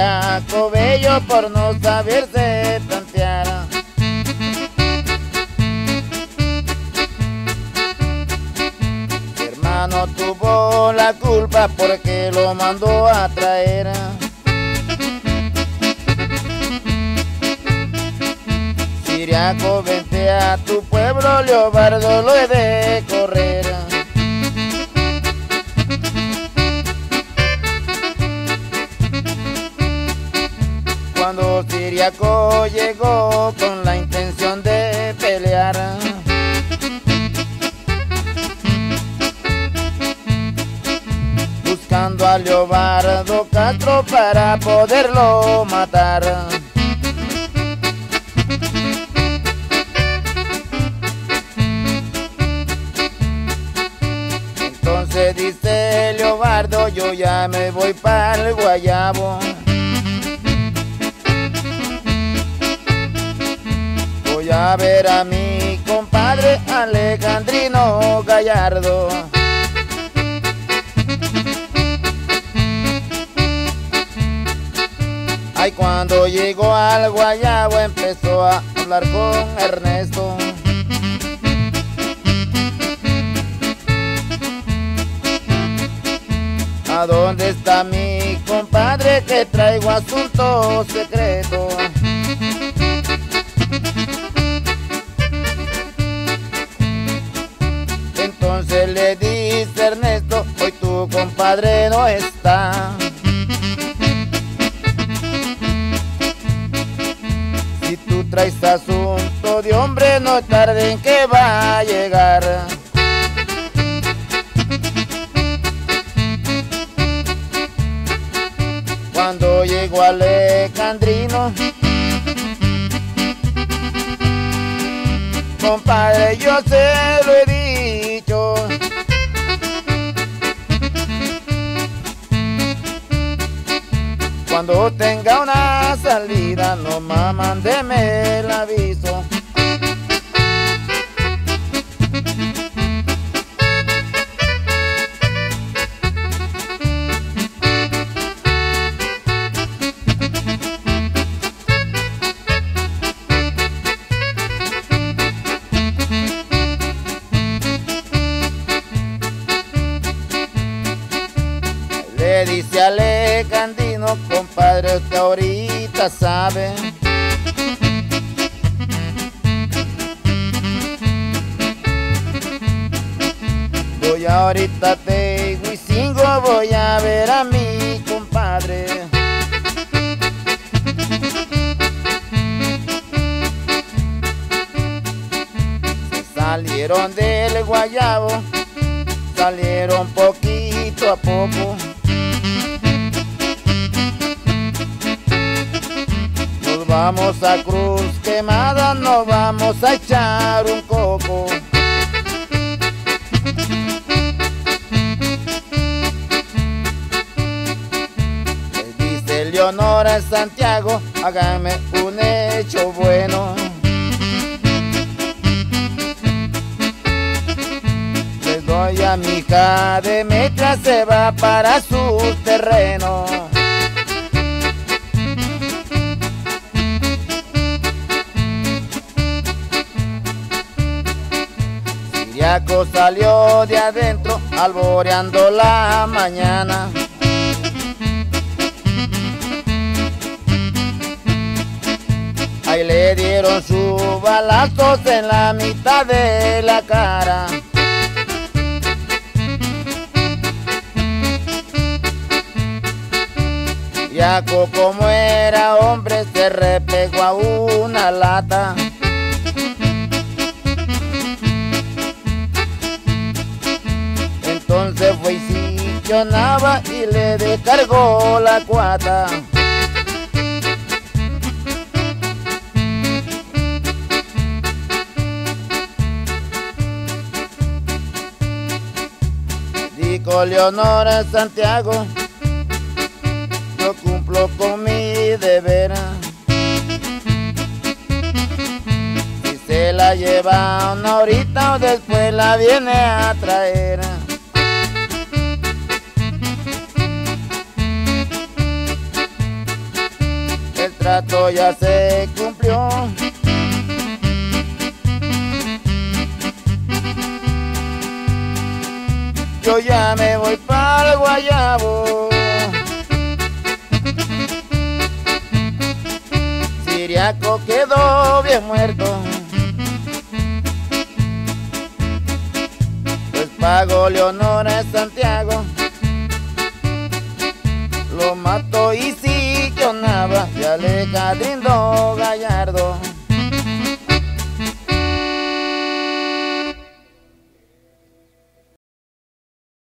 Siriaco bello por no saberse plantear. Mi hermano tuvo la culpa porque lo mandó a traer. Siriaco, vente a tu pueblo, Leovardo, lo he de correr. Cuando Siriaco llegó con la intención de pelear, buscando a Leovardo Castro para poderlo matar. Entonces dice Leovardo, yo ya me voy para el guayabo. Voy a ver a mi compadre Alendrino Gallardo. Ay, cuando llegó al guayabo empezó a hablar con Ernesto. ¿A dónde está mi compadre que traigo asunto secreto? Entonces le dice Ernesto, hoy tu compadre no está. Si tú traes asunto de hombre, no tarde en que va a llegar. Cuando llegó Alendrino, compadre, yo se lo he dicho. Cuando tenga una salida, no más mándeme el aviso. Le dice Alendrino, compadre, usted ahorita sabe voy ahorita te Huizingo, voy a ver a mi compadre. Se salieron del guayabo, salieron poquito a poco. Vamos a Cruz Quemada, nos vamos a echar un coco. Les dice Leonora en Santiago, háganme un hecho bueno. Les doy a mi hija Demetria, se va para su terreno. Siriaco salió de adentro, alboreando la mañana. Ahí le dieron sus balazos en la mitad de la cara. Siriaco, como era hombre, se repegó a una lata. Entonces fue y sillonaba y le descargó la cuata. Dijo Leonora en Santiago, yo cumplo con mi deber. Si se la lleva una horita o después la viene a traer. trato ya se cumplió. Yo ya me voy para el guayabo. Siriaco quedó bien muerto, pues pago Leonora en Santiago. Lo mato y sí que onaba, y Alejandrino Gallardo.